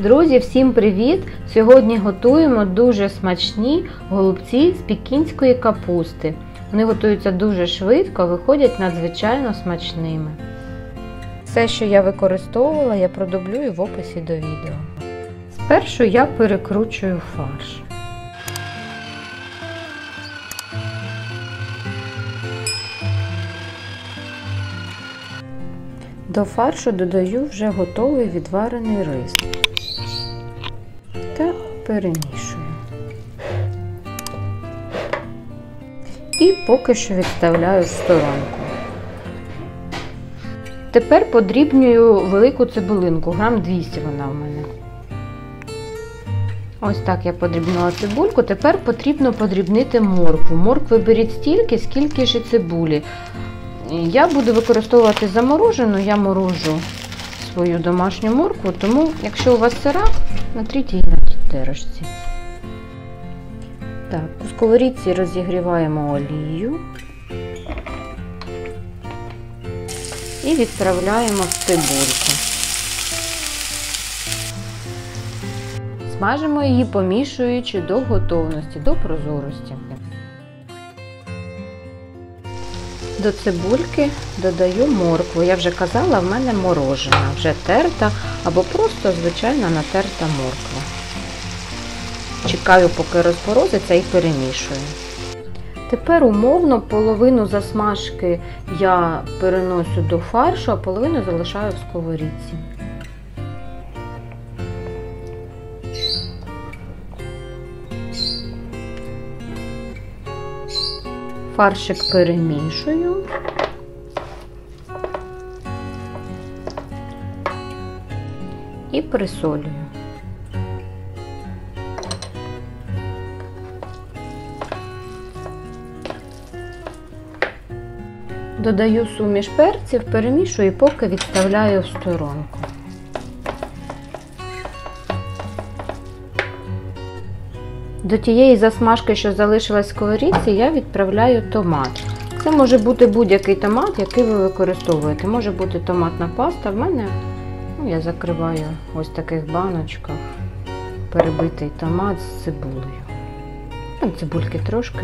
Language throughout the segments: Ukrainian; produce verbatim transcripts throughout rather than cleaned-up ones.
Друзі, всім привіт! Сьогодні готуємо дуже смачні голубці з пекінської капусти. Вони готуються дуже швидко, виходять надзвичайно смачними. Все, що я використовувала, я продублюю в описі до відео. Спершу я перекручую фарш. До фаршу додаю вже готовий відварений рис та перемішую. І поки що відставляю в сторонку. Тепер подрібнюю велику цибулинку, грам двісті вона в мене. Ось так я подрібнила цибульку. Тепер потрібно подрібнити моркву. Моркви беріть стільки, скільки ж і цибулі. Я буду використовувати заморожену, я морожу свою домашню моркву, тому якщо у вас сира, натріть її на терочці. Так, у сковорідці розігріваємо олію і відправляємо в цибульку. Смажимо її, помішуючи до готовності, до прозорості. До цибульки додаю моркву. Я вже казала, в мене морожена, вже терта або просто звичайна натерта морква. Чекаю, поки розморозиться, і перемішую. Тепер умовно половину засмажки я переношу до фаршу, а половину залишаю в сковорідці. Фаршик перемішую. І присолюю. Додаю суміш перців, перемішую і поки відставляю в сторонку. До тієї засмажки, що залишилась в сковорідці, я відправляю томат. Це може бути будь-який томат, який ви використовуєте. Може бути томатна паста. В мене, ну, я закриваю ось в таких баночках перебитий томат з цибулею. Цибульки трошки.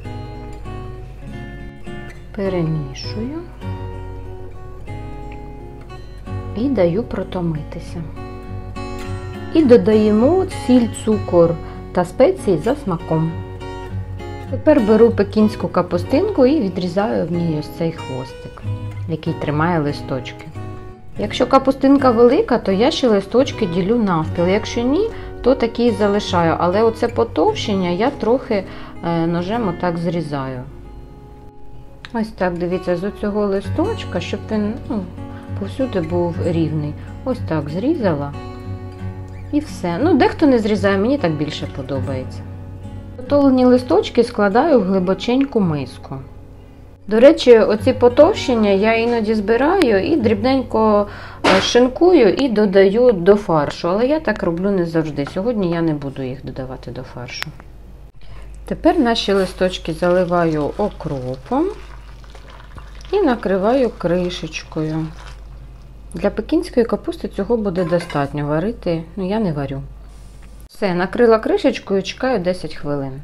Перемішую і даю протомитися. І додаємо сіль, цукор та спеції за смаком. Тепер беру пекінську капустинку і відрізаю в ній ось цей хвостик, який тримає листочки. Якщо капустинка велика, то я ще листочки ділю навпіл. Якщо ні, то такі і залишаю. Але оце потовщення я трохи ножем отак зрізаю. Ось так, дивіться, з оцього листочка, щоб він, ну, повсюди був рівний. Ось так зрізала. І все. Ну, дехто не зрізає, мені так більше подобається. Готовлені листочки складаю в глибоченьку миску. До речі, оці потовщення я іноді збираю і дрібненько шинкую і додаю до фаршу. Але я так роблю не завжди. Сьогодні я не буду їх додавати до фаршу. Тепер наші листочки заливаю окропом і накриваю кришечкою. Для пекінської капусти цього буде достатньо, варити, ну, я не варю. Все, накрила кришечкою і чекаю десять хвилин.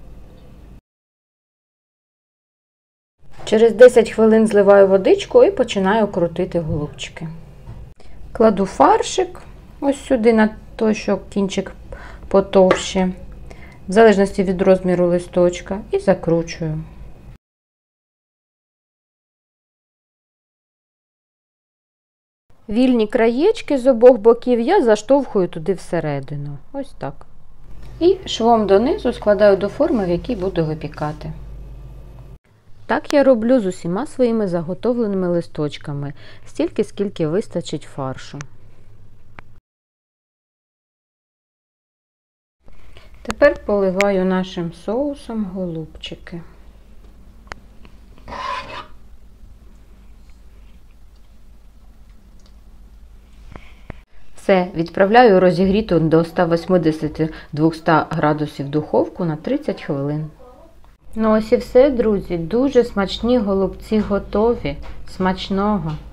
Через десять хвилин зливаю водичку і починаю крутити голубчики. Кладу фаршик ось сюди, на той, що кінчик потовще, в залежності від розміру листочка, і закручую. Вільні краєчки з обох боків я заштовхую туди всередину. Ось так. І швом донизу складаю до форми, в якій буду випікати. Так я роблю з усіма своїми заготовленими листочками, стільки, скільки вистачить фаршу. Тепер поливаю нашим соусом голубчики. Все, відправляю розігріту до ста вісімдесяти - двохсот градусів духовку на тридцять хвилин. Ну ось і все, друзі. Дуже смачні голубці готові. Смачного!